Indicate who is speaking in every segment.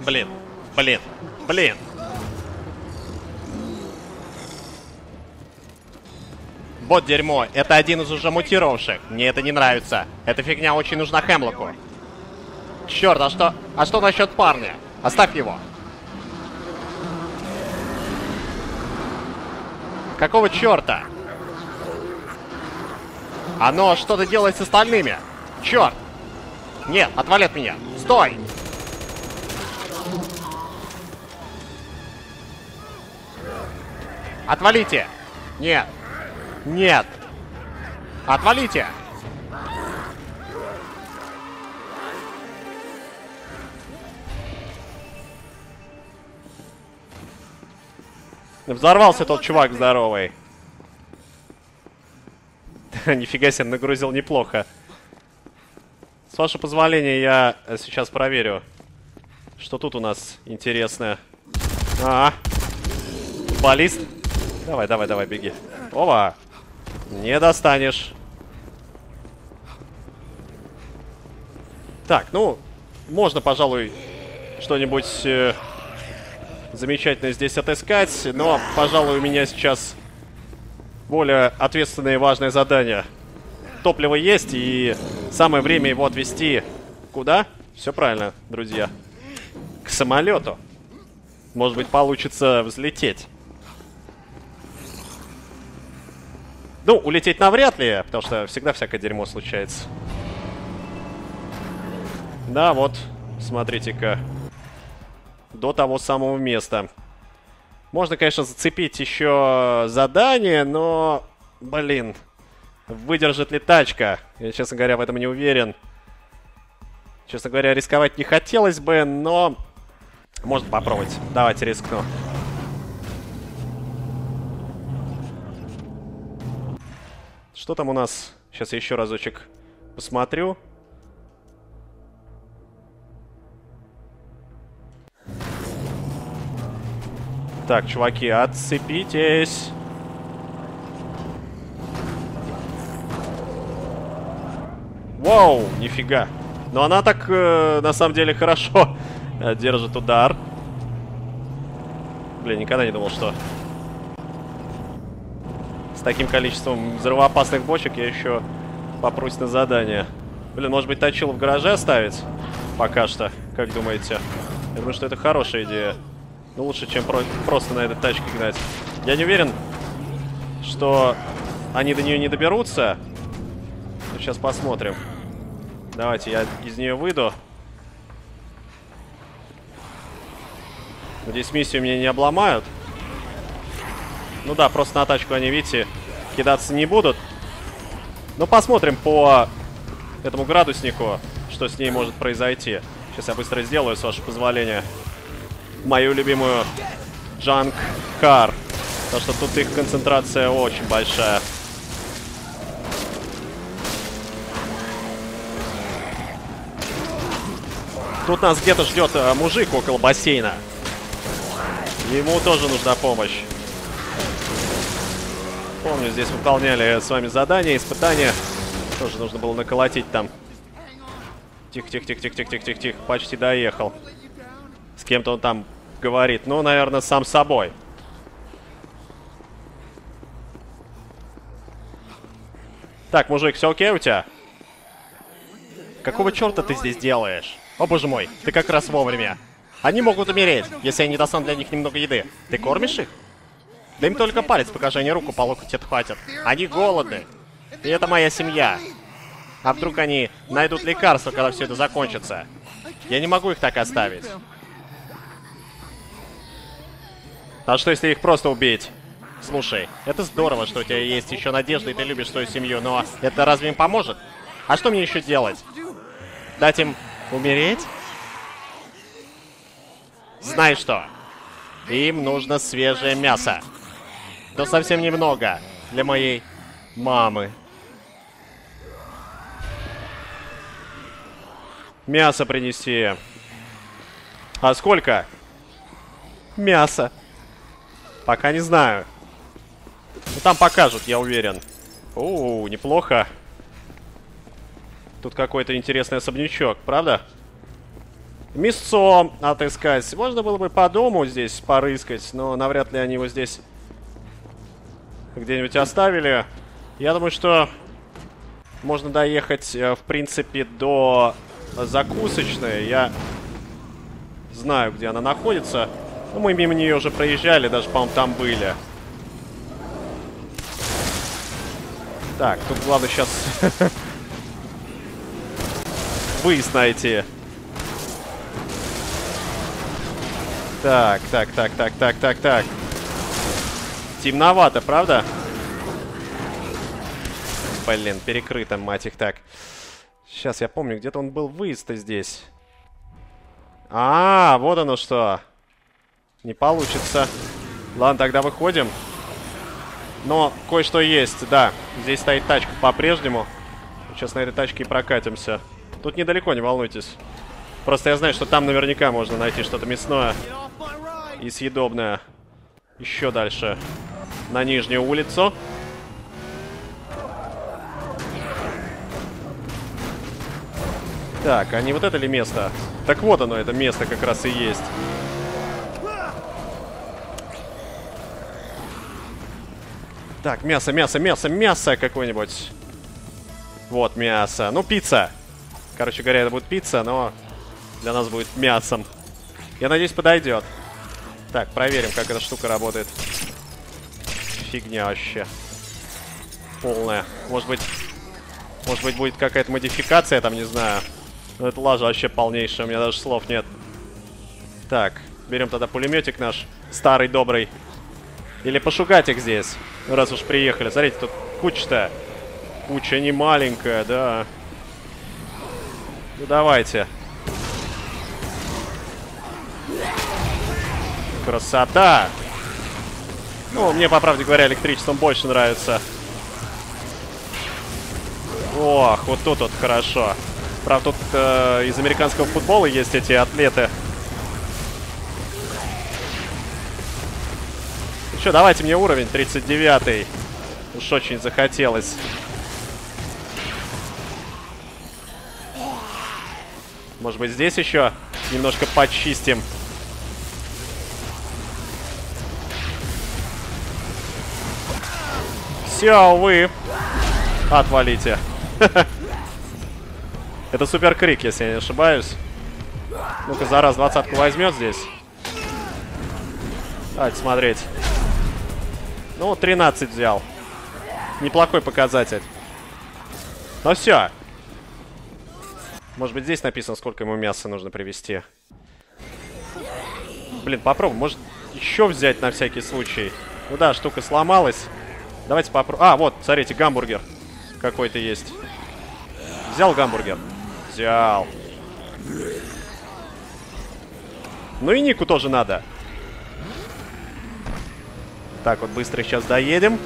Speaker 1: Блин. Блин. Блин. Вот дерьмо. Это один из уже мутировавших. Мне это не нравится. Эта фигня очень нужна Хемлоку. Черт, а что? А что насчет парня? Оставь его. Какого черта? Оно что-то делает с остальными. Черт. Нет, отвали от меня. Стой. Отвалите. Нет. Нет. Отвалите. Взорвался тот чувак здоровый. Нифига себе, нагрузил неплохо. С вашего позволения, я сейчас проверю, что тут у нас интересное. Футболист. Давай, давай, давай, беги. Ова. Не достанешь. Так, ну, можно, пожалуй, что-нибудь замечательное здесь отыскать. Но, пожалуй, у меня сейчас более ответственное и важное задание. Топливо есть, и самое время его отвезти. Куда? Все правильно, друзья. К самолету. Может быть, получится взлететь. Ну, улететь навряд ли, потому что всегда всякое дерьмо случается. Да, вот, смотрите-ка. До того самого места. Можно, конечно, зацепить еще задание, но, блин, выдержит ли тачка? Я, честно говоря, в этом не уверен. Честно говоря, рисковать не хотелось бы, но можно попробовать. Давайте рискну. Что там у нас? Сейчас я еще разочек посмотрю. Так, чуваки, отцепитесь. Вау, нифига. Но она так, на самом деле, хорошо держит удар. Блин, никогда не думал, что с таким количеством взрывоопасных бочек я еще попрусь на задание. Блин, может быть, точилу в гараже оставить? Пока что, как думаете? Я думаю, что это хорошая идея. Ну, лучше, чем просто на этой тачке гнать. Я не уверен, что они до нее не доберутся. Но сейчас посмотрим. Давайте я из нее выйду. Надеюсь, миссию меня не обломают. Ну да, просто на тачку они, видите, кидаться не будут. Но посмотрим по этому градуснику, что с ней может произойти. Сейчас я быстро сделаю, с вашего позволения, мою любимую Junk Car. Потому что тут их концентрация очень большая. Тут нас где-то ждет мужик около бассейна. Ему тоже нужна помощь. Помню, здесь выполняли с вами задания, испытания. Тоже нужно было наколотить там. Тихо-тихо-тихо-тихо-тихо-тихо-тихо. Почти доехал. С кем-то он там говорит. Ну, наверное, сам с собой. Так, мужик, все окей у тебя? Какого черта ты здесь делаешь? О, боже мой, ты как раз вовремя. Они могут умереть, если я не достану для них немного еды. Ты кормишь их? Да им только палец покажи, они руку по локоть отхватят. Они голодны. И это моя семья. А вдруг они найдут лекарство, когда все это закончится? Я не могу их так оставить. А что, если их просто убить? Слушай, это здорово, что у тебя есть еще надежда, и ты любишь свою семью, но это разве им поможет? А что мне еще делать? Дать им умереть? Знаешь что? Им нужно свежее мясо. Но совсем немного для моей мамы. Мясо принести. А сколько? Мясо. Пока не знаю. Ну, там покажут, я уверен. О, неплохо. Тут какой-то интересный особнячок, правда? Мясцо отыскать. Можно было бы по дому здесь порыскать, но навряд ли они его здесь где-нибудь оставили. Я думаю, что можно доехать, в принципе, до закусочной. Я знаю, где она находится. Но мы мимо нее уже проезжали, даже, по-моему, там были. Так, тут главное сейчас выезд найти. Так. Темновато, правда? Блин, перекрыто, мать их так. Сейчас я помню, где-то он был выезд-то здесь. А, вот оно что. Не получится. Ладно, тогда выходим. Но кое-что есть, да. Здесь стоит тачка по-прежнему. Сейчас на этой тачке и прокатимся. Тут недалеко, не волнуйтесь. Просто я знаю, что там наверняка можно найти что-то мясное и съедобное. Еще дальше. На нижнюю улицу. Так, а не вот это ли место? Так вот оно, это место как раз и есть. Так, мясо какое-нибудь. Вот, мясо. Ну, пицца. Короче говоря, это будет пицца, но для нас будет мясом. Я надеюсь, подойдет. Так, проверим, как эта штука работает. Фигня вообще. Полная. Может быть, будет какая-то модификация, там, не знаю. Но это лажа вообще полнейшая, у меня даже слов нет. Так, берем тогда пулеметик наш, старый, добрый. Или пошугать их здесь, раз уж приехали. Смотрите, тут куча-то. Куча не маленькая, да. Ну, давайте. Красота! Ну, мне, по правде говоря, электричеством больше нравится. Ох, вот тут вот хорошо. Правда, тут из американского футбола есть эти атлеты. Ну что, давайте мне уровень 39-й. Уж очень захотелось. Может быть, здесь еще немножко почистим. Все, увы. Отвалите. Это супер крик, если я не ошибаюсь. Ну-ка, за раз 20-ку возьмет здесь. Давайте смотреть. Ну, 13 взял. Неплохой показатель. Ну все. Может быть, здесь написано, сколько ему мяса нужно привезти. Блин, попробуем. Может, еще взять на всякий случай. Ну да, штука сломалась. Давайте попробуем. А, вот, смотрите, гамбургер какой-то есть. Взял гамбургер? Взял. Ну и Нику тоже надо. Так, вот быстро сейчас доедем.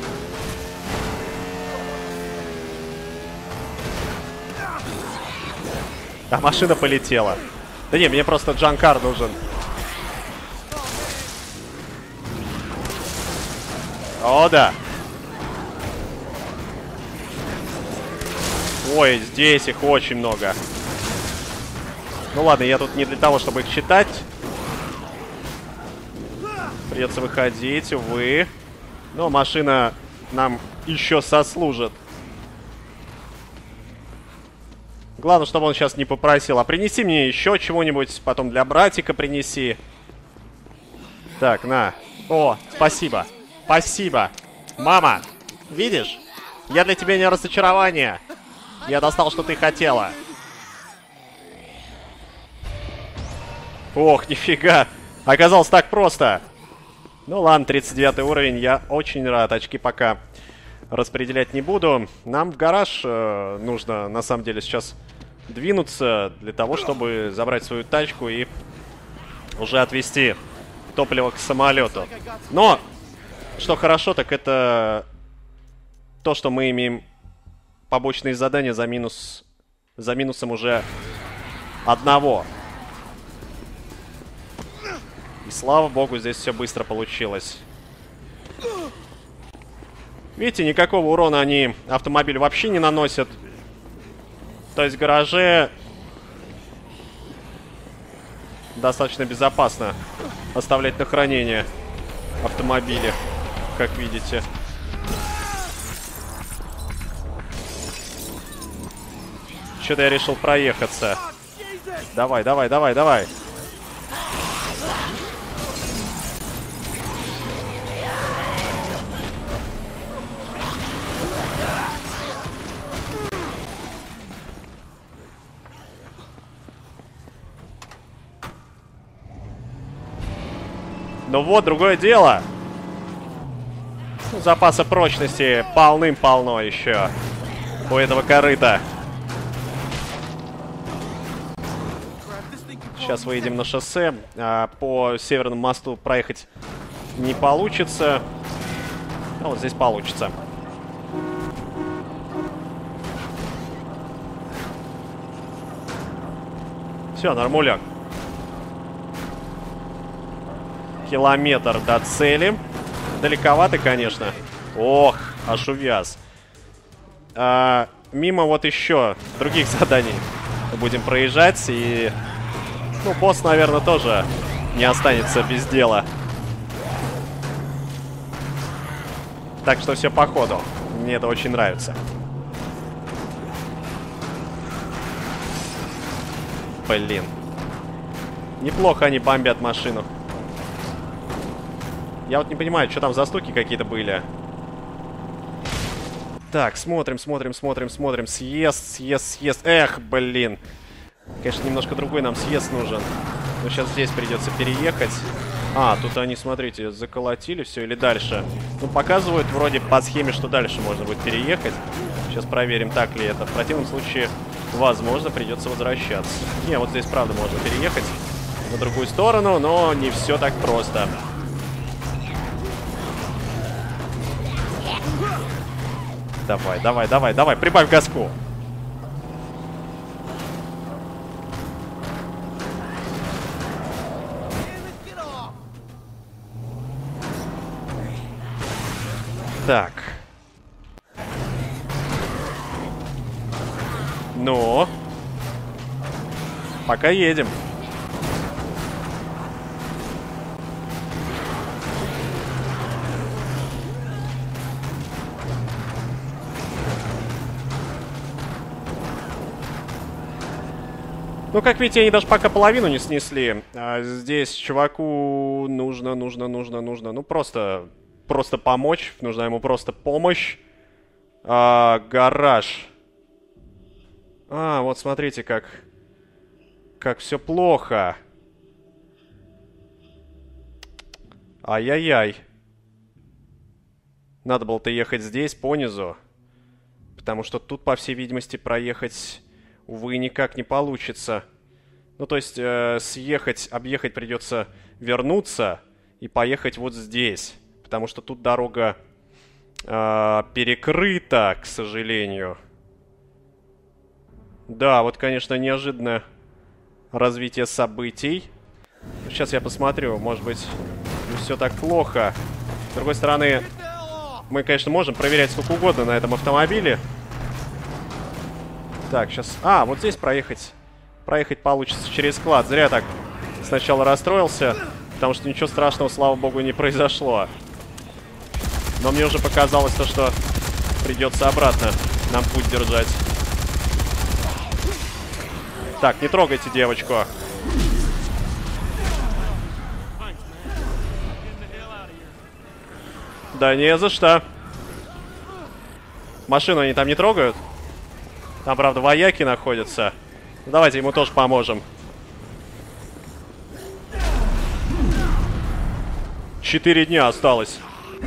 Speaker 1: А машина полетела. Да не, мне просто Джанкар нужен. О, да. Ой, здесь их очень много. Ну ладно, я тут не для того, чтобы их считать. Придется выходить, увы. Но машина нам еще сослужит. Главное, чтобы он сейчас не попросил. А принеси мне еще чего-нибудь, потом для братика принеси. Так, на. О, спасибо. Спасибо. Мама, видишь? Я для тебя не разочарование. Я достал, что ты хотела. Ох, нифига. Оказалось так просто. Ну ладно, 39 уровень. Я очень рад. Очки пока распределять не буду. Нам в гараж нужно, на самом деле, сейчас двинуться для того, чтобы забрать свою тачку и уже отвезти топливо к самолету. Но, что хорошо, так это то, что мы имеем побочные задания за минусом уже одного. И слава богу, здесь все быстро получилось. Видите, никакого урона они автомобилю вообще не наносят. То есть в гараже достаточно безопасно оставлять на хранение автомобили, как видите. Что-то я решил проехаться. Давай, давай, давай, давай. Ну вот, другое дело. Запаса прочности полным-полно еще у этого корыта. Сейчас выйдем на шоссе. По Северному мосту проехать не получится. А вот здесь получится. Все, нормуляк. Километр до цели. Далековато, конечно. Ох, аж увяз. Мимо вот еще других заданий будем проезжать. И, ну, босс, наверное, тоже не останется без дела. Так что все по ходу. Мне это очень нравится. Блин. Неплохо они бомбят машину. Я вот не понимаю, что там за стуки какие-то были. Так, смотрим, смотрим, смотрим, смотрим. Съезд, съезд, съезд. Эх, блин. Конечно, немножко другой нам съезд нужен. Но сейчас здесь придется переехать. А, тут они, смотрите, заколотили все или дальше. Ну, показывают вроде по схеме, что дальше можно будет переехать. Сейчас проверим, так ли это. В противном случае, возможно, придется возвращаться. Не, вот здесь, правда, можно переехать на другую сторону, но не все так просто. Давай, давай, давай, давай, прибавь газку. Так. Ну. Пока едем. Ну, как видите, они даже пока половину не снесли. А здесь чуваку нужно. Ну, просто помочь. Нужна ему просто помощь. Гараж. Вот смотрите, как все плохо. Ай-яй-яй. Надо было-то ехать здесь, понизу. Потому что тут, по всей видимости, проехать, увы, никак не получится. Ну, то есть, съехать, объехать придется вернуться и поехать вот здесь. Потому что тут дорога перекрыта, к сожалению. Да, вот, конечно, неожиданное развитие событий. Сейчас я посмотрю, может быть, не все так плохо. С другой стороны, мы, конечно, можем проверять сколько угодно на этом автомобиле. Так, сейчас... вот здесь проехать. Проехать получится через склад. Зря так сначала расстроился, потому что ничего страшного, слава богу, не произошло. Но мне уже показалось то, что придется обратно нам путь держать. Так, не трогайте девочку. Да не за что. Машину они там не трогают? Там, правда, вояки находятся. Давайте ему тоже поможем. 4 дня осталось.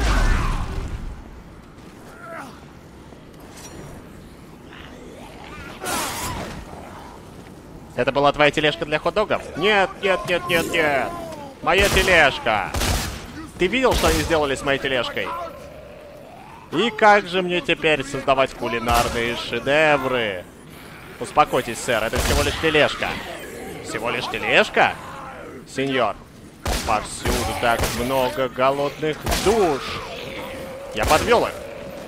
Speaker 1: Это была твоя тележка для хот-догов? Нет, нет, нет, нет, нет. Моя тележка. Ты видел, что они сделали с моей тележкой? И как же мне теперь создавать кулинарные шедевры? Успокойтесь, сэр, это всего лишь тележка. Всего лишь тележка? Сеньор, повсюду так много голодных душ. Я подвел их.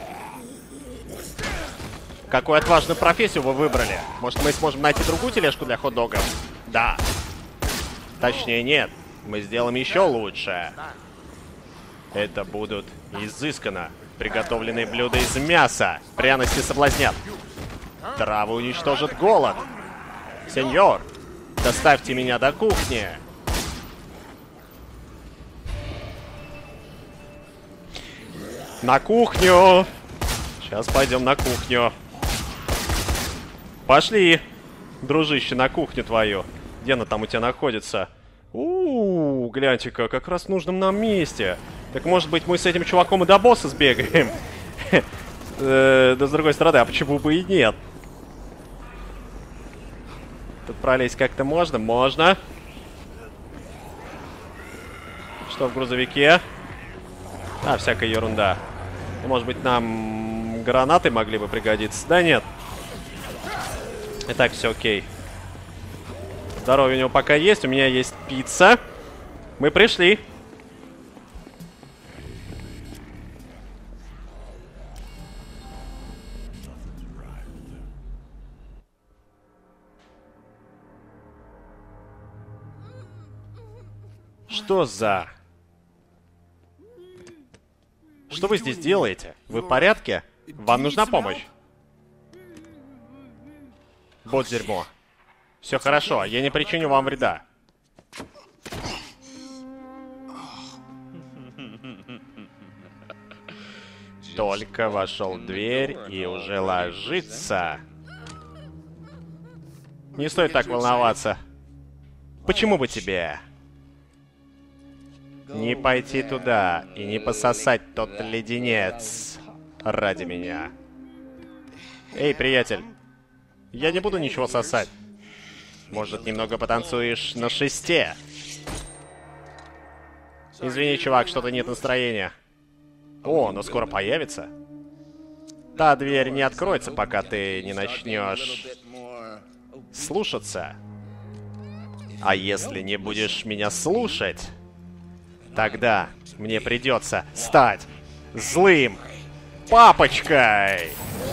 Speaker 1: Какую отважную профессию вы выбрали? Может, мы сможем найти другую тележку для хот-догов? Да. Точнее, нет. Мы сделаем еще лучше. Это будут изысканно приготовленные блюда из мяса. Пряности соблазнят. Травы уничтожат голод. Сеньор, доставьте меня до кухни. На кухню. Сейчас пойдем на кухню. Пошли, дружище, на кухню твою. Где она там у тебя находится? Гляньте-ка, как раз в нужном нам месте. Так может быть мы с этим чуваком и до босса сбегаем? Да с другой стороны, а почему бы и нет? Тут пролезть как-то можно? Можно. Что в грузовике? А, всякая ерунда. Может быть, нам гранаты могли бы пригодиться? Да нет. Итак, все окей. Здоровье у него пока есть. У меня есть пицца. Мы пришли. Что за... Что вы здесь делаете? Вы в порядке? Вам нужна помощь? Вот дерьмо. Все хорошо, я не причиню вам вреда. Только вошел в дверь и уже ложится. Не стоит так волноваться. Почему бы тебе не пойти туда и не пососать тот леденец ради меня? Эй, приятель, я не буду ничего сосать. Может, немного потанцуешь на шесте? Извини, чувак, что-то нет настроения. О, но скоро появится. Та дверь не откроется, пока ты не начнешь слушаться. А если не будешь меня слушать, тогда мне придется стать злым папочкой.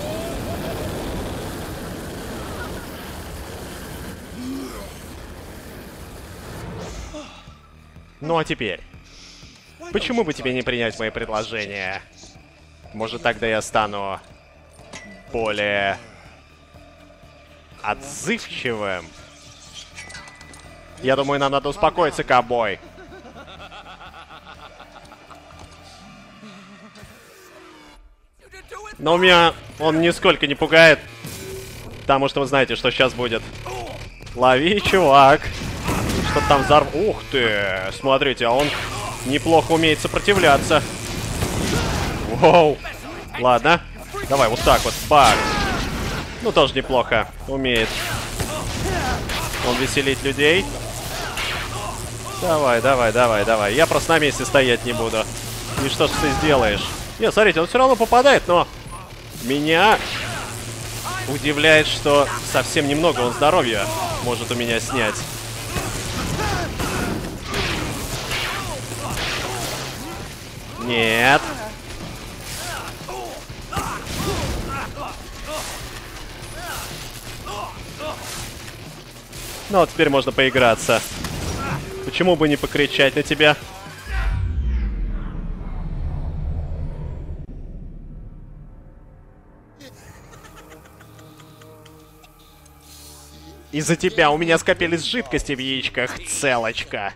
Speaker 1: Ну а теперь, почему бы тебе не принять мои предложения? Может, тогда я стану более отзывчивым? Я думаю, нам надо успокоиться, ковбой. Но у меня он нисколько не пугает, потому что вы знаете, что сейчас будет. Лови, чувак. Что-то там взорв... Ух ты! Смотрите, а он неплохо умеет сопротивляться. Воу! Ладно. Давай, вот так вот. Бак! Ну, тоже неплохо умеет он веселить людей. Давай, давай, давай, давай. Я просто на месте стоять не буду. И что ж ты сделаешь? Нет, смотрите, он все равно попадает, но... Меня удивляет, что совсем немного он здоровья может у меня снять. Нет. Ну, вот теперь можно поиграться. Почему бы не покричать на тебя? Из-за тебя у меня скопились жидкости в яичках, целочка.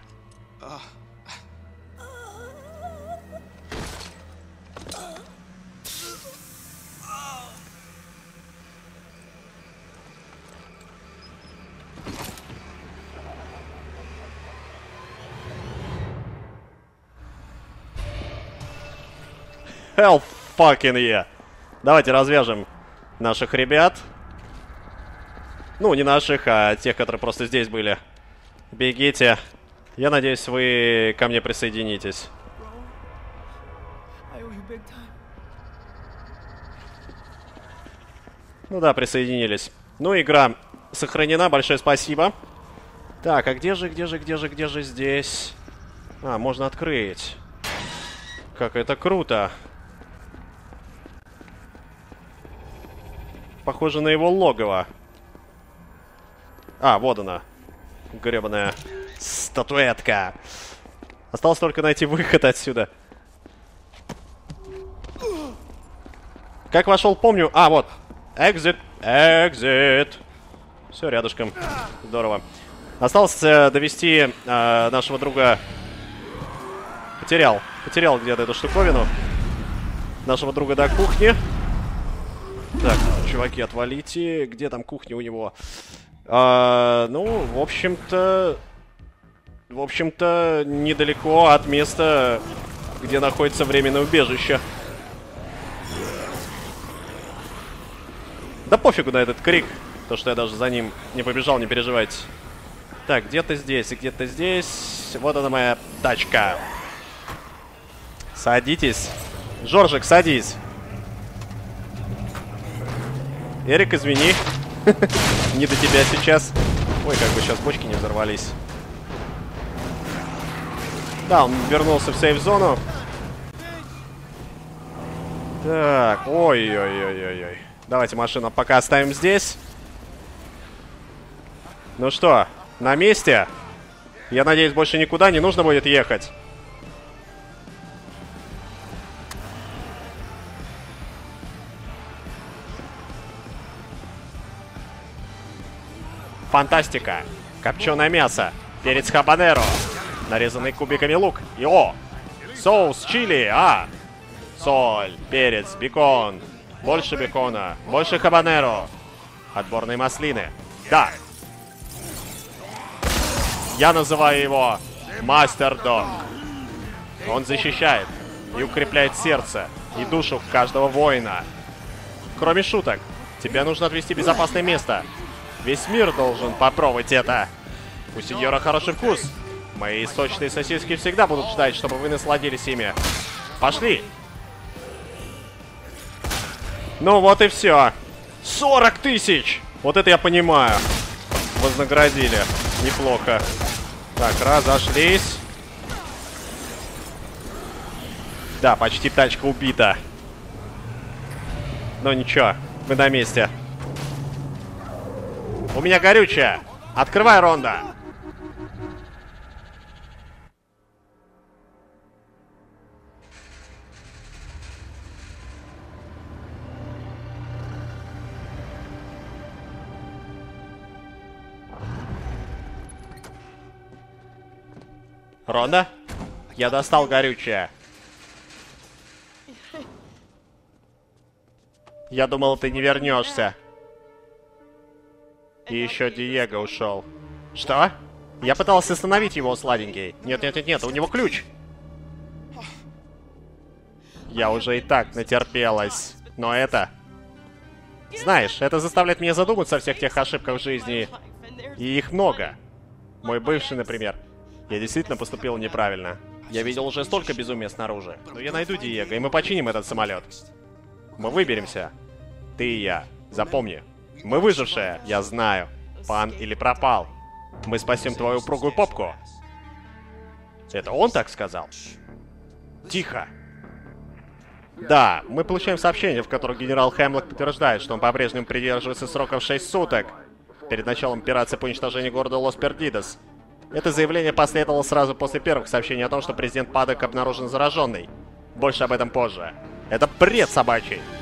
Speaker 1: Hell fucking yeah. Давайте развяжем наших ребят. Ну, не наших, а тех, которые просто здесь были. Бегите. Я надеюсь, вы ко мне присоединитесь. Ну да, присоединились. Ну, игра сохранена, большое спасибо. Так, а где же здесь? А, можно открыть. Как это круто. Похоже на его логово. А, вот она. Гребаная статуэтка. Осталось только найти выход отсюда. Как вошел, помню. А, вот. Экзит. Экзит. Все, рядышком. Здорово. Осталось довести нашего друга... Потерял где-то эту штуковину. Нашего друга до кухни. Так, чуваки, отвалите. Где там кухня у него? Ну, в общем-то, недалеко от места, где находится временное убежище. Да пофигу на этот крик. То, что я даже за ним не побежал, не переживайте. Так, где-то здесь и где-то здесь. Вот она моя тачка. Садитесь. Жоржик, садись. Эрик, извини. Не до тебя сейчас. Ой, как бы сейчас бочки не взорвались. Да, он вернулся в сейф-зону. Так, ой-ой-ой-ой-ой. Давайте машину пока оставим здесь. Ну что, на месте? Я надеюсь, больше никуда не нужно будет ехать. Фантастика. Копченое мясо. Перец хабанеро. Нарезанный кубиками лук. И соус чили. Соль, перец, бекон. Больше бекона. Больше хабанеро. Отборные маслины. Да. Я называю его Мастер Дог. Он защищает и укрепляет сердце и душу каждого воина. Кроме шуток, тебе нужно отвезти в безопасное место. Весь мир должен попробовать это. У сеньора хороший вкус. Мои сочные сосиски всегда будут ждать, чтобы вы насладились ими. Пошли. Ну вот и все. 40 тысяч! Вот это я понимаю. Вознаградили. Неплохо. Так, разошлись. Да, почти тачка убита. Но ничего, мы на месте. У меня горючее. Открывай, Ронда. Ронда? Я достал горючее. Я думал, ты не вернешься. И еще Диего ушел. Что? Я пытался остановить его, сладенький. Нет, у него ключ. Я уже и так натерпелась. Но это... Знаешь, это заставляет меня задуматься о всех тех ошибках в жизни. И их много. Мой бывший, например. Я действительно поступил неправильно. Я видел уже столько безумия снаружи. Но я найду Диего, и мы починим этот самолет. Мы выберемся. Ты и я. Запомни. Мы выжившие, я знаю. Пан или пропал. Мы спасем твою упругую попку. Это он так сказал? Тихо. Да, мы получаем сообщение, в котором генерал Хемлок подтверждает, что он по-прежнему придерживается срока в 6 суток. Перед началом операции по уничтожению города Лос-Пердидос. Это заявление последовало сразу после первых сообщений о том, что президент Падок обнаружен зараженный. Больше об этом позже. Это бред собачий.